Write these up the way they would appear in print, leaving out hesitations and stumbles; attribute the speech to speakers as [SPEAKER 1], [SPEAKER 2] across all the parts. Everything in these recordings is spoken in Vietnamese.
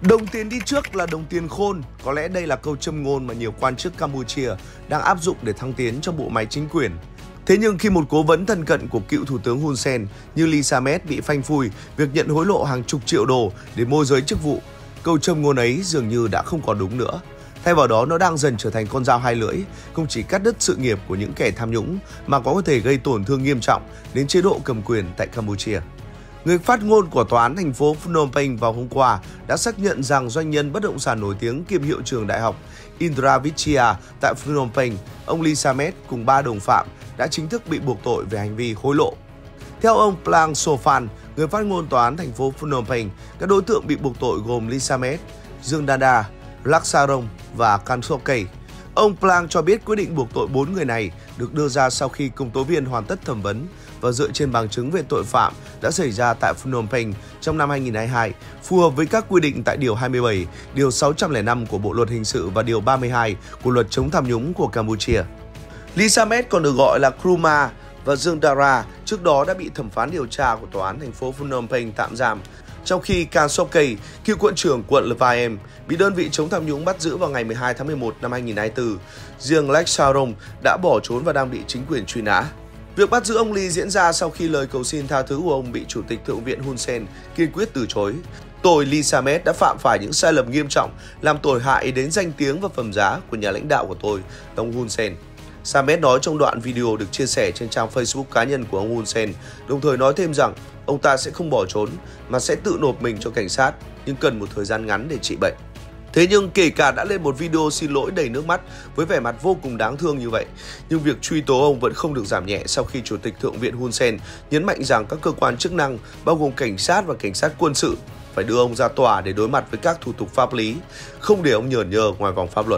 [SPEAKER 1] Đồng tiền đi trước là đồng tiền khôn. Có lẽ đây là câu châm ngôn mà nhiều quan chức Campuchia đang áp dụng để thăng tiến cho bộ máy chính quyền. Thế nhưng khi một cố vấn thân cận của cựu Thủ tướng Hun Sen như Lee Samet bị phanh phui việc nhận hối lộ hàng chục triệu đô để môi giới chức vụ, câu châm ngôn ấy dường như đã không còn đúng nữa. Thay vào đó, nó đang dần trở thành con dao hai lưỡi, không chỉ cắt đứt sự nghiệp của những kẻ tham nhũng mà có thể gây tổn thương nghiêm trọng đến chế độ cầm quyền tại Campuchia. Người phát ngôn của tòa án thành phố Phnom Penh vào hôm qua đã xác nhận rằng doanh nhân bất động sản nổi tiếng kiêm hiệu trưởng đại học Indra Vichya tại Phnom Penh, ông Lee Samet cùng 3 đồng phạm đã chính thức bị buộc tội về hành vi hối lộ. Theo ông Plang Sophan, người phát ngôn tòa án thành phố Phnom Penh, các đối tượng bị buộc tội gồm Lee Samet, Dương Danda, Laksarong và Kansokei. Ông Plang cho biết quyết định buộc tội 4 người này được đưa ra sau khi công tố viên hoàn tất thẩm vấn và dựa trên bằng chứng về tội phạm đã xảy ra tại Phnom Penh trong năm 2022, phù hợp với các quy định tại Điều 27, Điều 605 của Bộ Luật Hình sự và Điều 32 của Luật chống tham nhũng của Campuchia. Lee Samet còn được gọi là Kruma và Dương Dara trước đó đã bị thẩm phán điều tra của tòa án thành phố Phnom Penh tạm giam, trong khi Kansokei, cựu quận trưởng quận Lvaem, bị đơn vị chống tham nhũng bắt giữ vào ngày 12 tháng 11 năm 2024. Riêng Laksarong đã bỏ trốn và đang bị chính quyền truy nã. Việc bắt giữ ông Lee diễn ra sau khi lời cầu xin tha thứ của ông bị Chủ tịch Thượng viện Hun Sen kiên quyết từ chối. Tội Lee Samet đã phạm phải những sai lầm nghiêm trọng, làm tổn hại đến danh tiếng và phẩm giá của nhà lãnh đạo của tôi, ông Hun Sen. Samet nói trong đoạn video được chia sẻ trên trang Facebook cá nhân của ông Hun Sen, đồng thời nói thêm rằng ông ta sẽ không bỏ trốn mà sẽ tự nộp mình cho cảnh sát, nhưng cần một thời gian ngắn để trị bệnh. Thế nhưng kể cả đã lên một video xin lỗi đầy nước mắt với vẻ mặt vô cùng đáng thương như vậy, nhưng việc truy tố ông vẫn không được giảm nhẹ sau khi Chủ tịch Thượng viện Hun Sen nhấn mạnh rằng các cơ quan chức năng, bao gồm cảnh sát và cảnh sát quân sự, phải đưa ông ra tòa để đối mặt với các thủ tục pháp lý, không để ông nhởn nhơ ngoài vòng pháp luật.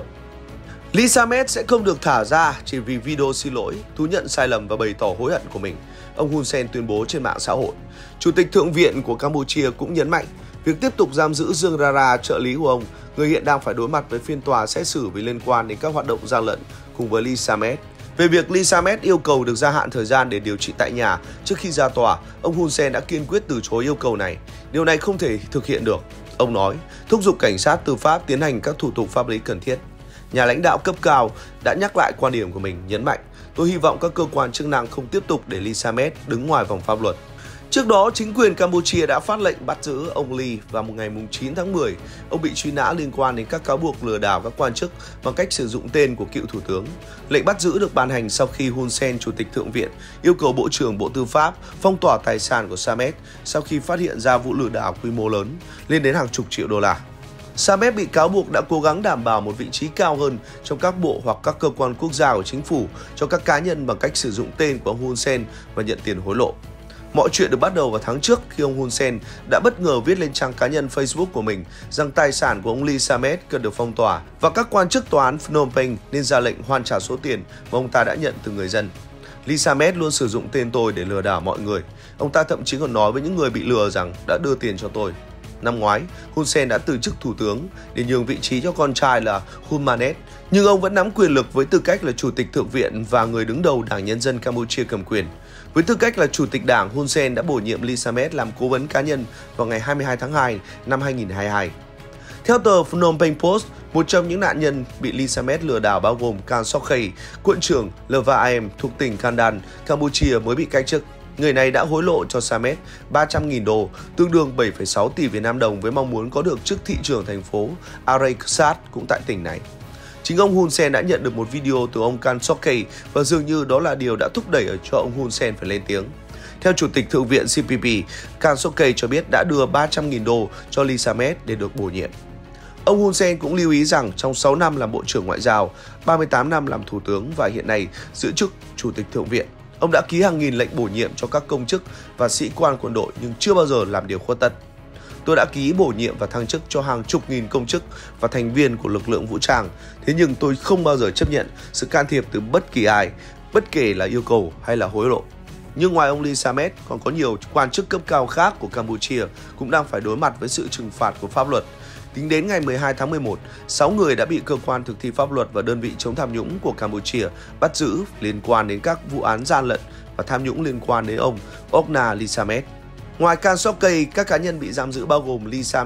[SPEAKER 1] Lee Samet sẽ không được thả ra chỉ vì video xin lỗi, thú nhận sai lầm và bày tỏ hối hận của mình, ông Hun Sen tuyên bố trên mạng xã hội. Chủ tịch Thượng viện của Campuchia cũng nhấn mạnh việc tiếp tục giam giữ Dương Dara, trợ lý của ông, người hiện đang phải đối mặt với phiên tòa xét xử vì liên quan đến các hoạt động gian lận cùng với Lee Samet. Về việc Lee Samet yêu cầu được gia hạn thời gian để điều trị tại nhà trước khi ra tòa, ông Hun Sen đã kiên quyết từ chối yêu cầu này. Điều này không thể thực hiện được. Ông nói, thúc giục cảnh sát tư pháp tiến hành các thủ tục pháp lý cần thiết. Nhà lãnh đạo cấp cao đã nhắc lại quan điểm của mình, nhấn mạnh, tôi hy vọng các cơ quan chức năng không tiếp tục để Lee Samet đứng ngoài vòng pháp luật. Trước đó, chính quyền Campuchia đã phát lệnh bắt giữ ông Lee vào ngày 9 tháng 10. Ông bị truy nã liên quan đến các cáo buộc lừa đảo các quan chức bằng cách sử dụng tên của cựu thủ tướng. Lệnh bắt giữ được ban hành sau khi Hun Sen, Chủ tịch Thượng viện, yêu cầu Bộ trưởng Bộ Tư pháp phong tỏa tài sản của Samet sau khi phát hiện ra vụ lừa đảo quy mô lớn, lên đến hàng chục triệu đô la. Samet bị cáo buộc đã cố gắng đảm bảo một vị trí cao hơn trong các bộ hoặc các cơ quan quốc gia của chính phủ cho các cá nhân bằng cách sử dụng tên của ông Hun Sen và nhận tiền hối lộ. Mọi chuyện được bắt đầu vào tháng trước khi ông Hun Sen đã bất ngờ viết lên trang cá nhân Facebook của mình rằng tài sản của ông Lee Samet cần được phong tỏa và các quan chức tòa án Phnom Penh nên ra lệnh hoàn trả số tiền mà ông ta đã nhận từ người dân. Lee Samet luôn sử dụng tên tôi để lừa đảo mọi người. Ông ta thậm chí còn nói với những người bị lừa rằng đã đưa tiền cho tôi. Năm ngoái, Hun Sen đã từ chức thủ tướng để nhường vị trí cho con trai là Hun Manet, nhưng ông vẫn nắm quyền lực với tư cách là Chủ tịch Thượng viện và người đứng đầu Đảng Nhân dân Campuchia cầm quyền. Với tư cách là Chủ tịch Đảng, Hun Sen đã bổ nhiệm Lee Samet làm cố vấn cá nhân vào ngày 22 tháng 2 năm 2022. Theo tờ Phnom Penh Post, một trong những nạn nhân bị Lee Samet lừa đảo bao gồm Kansokei, quận trưởng Lvaem thuộc tỉnh Kandan, Campuchia mới bị cách chức. Người này đã hối lộ cho Samet 300.000 đô, tương đương 7,6 tỷ Việt Nam đồng với mong muốn có được chức thị trưởng thành phố Araikasat cũng tại tỉnh này. Chính ông Hun Sen đã nhận được một video từ ông Kansokei và dường như đó là điều đã thúc đẩy cho ông Hun Sen phải lên tiếng. Theo Chủ tịch Thượng viện CPP, Kansokei cho biết đã đưa 300.000 đô cho Lee Samet để được bổ nhiệm. Ông Hun Sen cũng lưu ý rằng trong 6 năm làm Bộ trưởng Ngoại giao, 38 năm làm Thủ tướng và hiện nay giữ chức Chủ tịch Thượng viện, ông đã ký hàng nghìn lệnh bổ nhiệm cho các công chức và sĩ quan quân đội nhưng chưa bao giờ làm điều khuất tất. Tôi đã ký bổ nhiệm và thăng chức cho hàng chục nghìn công chức và thành viên của lực lượng vũ trang, thế nhưng tôi không bao giờ chấp nhận sự can thiệp từ bất kỳ ai, bất kể là yêu cầu hay là hối lộ. Nhưng ngoài ông Lee Samet, còn có nhiều quan chức cấp cao khác của Campuchia cũng đang phải đối mặt với sự trừng phạt của pháp luật. Tính đến ngày 12 tháng 11, 6 người đã bị cơ quan thực thi pháp luật và đơn vị chống tham nhũng của Campuchia bắt giữ liên quan đến các vụ án gian lận và tham nhũng liên quan đến ông Okna Lee Samet. Ngoài Kansokei, các cá nhân bị giam giữ bao gồm Lee Samet,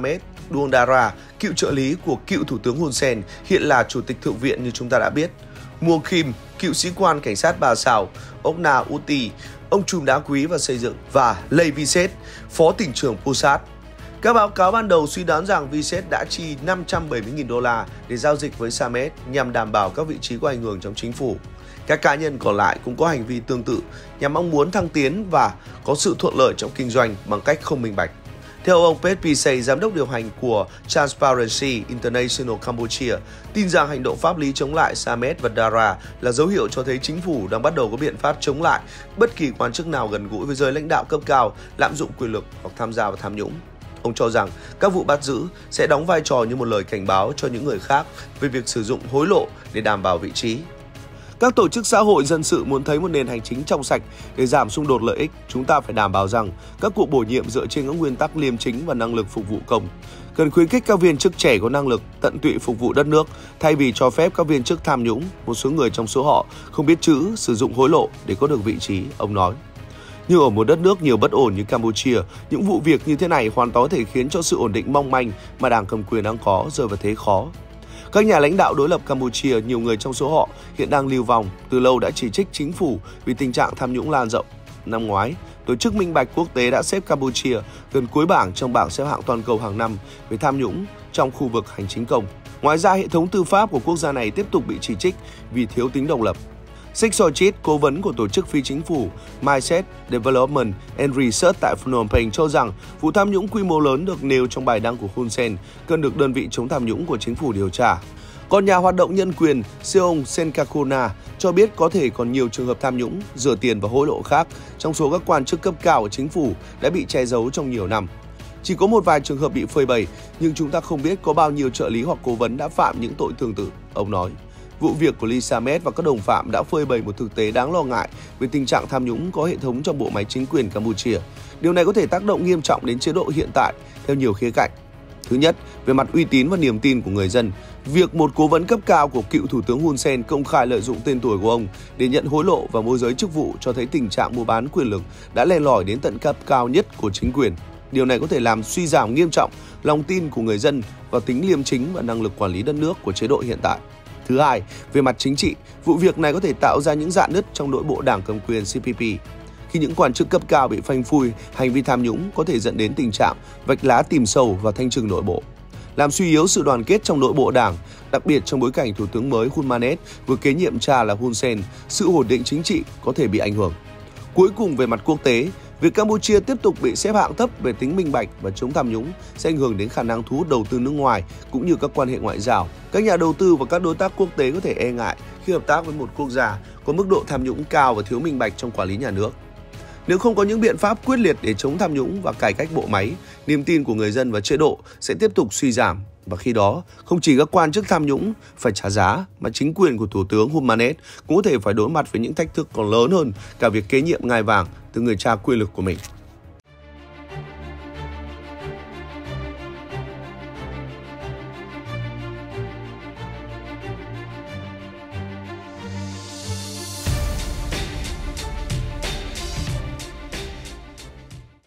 [SPEAKER 1] Duandara, cựu trợ lý của cựu Thủ tướng Hun Sen, hiện là Chủ tịch Thượng viện như chúng ta đã biết. Mua Kim, cựu sĩ quan cảnh sát Bà Sào, Okna Uti, ông trùm đá quý và xây dựng, và Lê Viset, phó tỉnh trưởng Pusat. Các báo cáo ban đầu suy đoán rằng Viset đã chi 570.000 đô la để giao dịch với Samet nhằm đảm bảo các vị trí có ảnh hưởng trong chính phủ. Các cá nhân còn lại cũng có hành vi tương tự nhằm mong muốn thăng tiến và có sự thuận lợi trong kinh doanh bằng cách không minh bạch. Theo ông Pet Pisay, giám đốc điều hành của Transparency International Cambodia, tin rằng hành động pháp lý chống lại Samet và Dara là dấu hiệu cho thấy chính phủ đang bắt đầu có biện pháp chống lại bất kỳ quan chức nào gần gũi với giới lãnh đạo cấp cao, lạm dụng quyền lực hoặc tham gia vào tham nhũng. Ông cho rằng các vụ bắt giữ sẽ đóng vai trò như một lời cảnh báo cho những người khác về việc sử dụng hối lộ để đảm bảo vị trí. Các tổ chức xã hội dân sự muốn thấy một nền hành chính trong sạch để giảm xung đột lợi ích. Chúng ta phải đảm bảo rằng các cuộc bổ nhiệm dựa trên các nguyên tắc liêm chính và năng lực phục vụ công. Cần khuyến khích các viên chức trẻ có năng lực tận tụy phục vụ đất nước thay vì cho phép các viên chức tham nhũng. Một số người trong số họ không biết chữ, sử dụng hối lộ để có được vị trí, ông nói. Nhưng ở một đất nước nhiều bất ổn như Campuchia, những vụ việc như thế này hoàn toàn có thể khiến cho sự ổn định mong manh mà đảng cầm quyền đang có rơi vào thế khó. Các nhà lãnh đạo đối lập Campuchia, nhiều người trong số họ hiện đang lưu vong, từ lâu đã chỉ trích chính phủ vì tình trạng tham nhũng lan rộng. Năm ngoái, Tổ chức Minh bạch Quốc tế đã xếp Campuchia gần cuối bảng trong bảng xếp hạng toàn cầu hàng năm về tham nhũng trong khu vực hành chính công. Ngoài ra, hệ thống tư pháp của quốc gia này tiếp tục bị chỉ trích vì thiếu tính độc lập. Sixojit, cố vấn của tổ chức phi chính phủ Mindset Development and Research tại Phnom Penh cho rằng vụ tham nhũng quy mô lớn được nêu trong bài đăng của Hun Sen cần được đơn vị chống tham nhũng của chính phủ điều tra. Còn nhà hoạt động nhân quyền Seong Senkakona cho biết có thể còn nhiều trường hợp tham nhũng, rửa tiền và hối lộ khác trong số các quan chức cấp cao của chính phủ đã bị che giấu trong nhiều năm. Chỉ có một vài trường hợp bị phơi bày, nhưng chúng ta không biết có bao nhiêu trợ lý hoặc cố vấn đã phạm những tội tương tự, ông nói. Vụ việc của Lee Samet và các đồng phạm đã phơi bày một thực tế đáng lo ngại về tình trạng tham nhũng có hệ thống trong bộ máy chính quyền Campuchia. Điều này có thể tác động nghiêm trọng đến chế độ hiện tại theo nhiều khía cạnh. Thứ nhất, về mặt uy tín và niềm tin của người dân, việc một cố vấn cấp cao của cựu Thủ tướng Hun Sen công khai lợi dụng tên tuổi của ông để nhận hối lộ và môi giới chức vụ cho thấy tình trạng mua bán quyền lực đã len lỏi đến tận cấp cao nhất của chính quyền. Điều này có thể làm suy giảm nghiêm trọng lòng tin của người dân vào tính liêm chính và năng lực quản lý đất nước của chế độ hiện tại. Thứ hai, về mặt chính trị, vụ việc này có thể tạo ra những rạn nứt trong nội bộ đảng cầm quyền CPP. Khi những quan chức cấp cao bị phanh phui hành vi tham nhũng có thể dẫn đến tình trạng vạch lá tìm sâu vào thanh trừng nội bộ, làm suy yếu sự đoàn kết trong nội bộ đảng, đặc biệt trong bối cảnh Thủ tướng mới Hun Manet vừa kế nhiệm cha là Hun Sen, sự ổn định chính trị có thể bị ảnh hưởng. Cuối cùng, về mặt quốc tế, việc Campuchia tiếp tục bị xếp hạng thấp về tính minh bạch và chống tham nhũng sẽ ảnh hưởng đến khả năng thu hút đầu tư nước ngoài cũng như các quan hệ ngoại giao. Các nhà đầu tư và các đối tác quốc tế có thể e ngại khi hợp tác với một quốc gia có mức độ tham nhũng cao và thiếu minh bạch trong quản lý nhà nước. Nếu không có những biện pháp quyết liệt để chống tham nhũng và cải cách bộ máy, niềm tin của người dân và chế độ sẽ tiếp tục suy giảm. Và khi đó, không chỉ các quan chức tham nhũng phải trả giá, mà chính quyền của Thủ tướng Hun Manet cũng có thể phải đối mặt với những thách thức còn lớn hơn cả việc kế nhiệm ngai vàng từ người cha quyền lực của mình.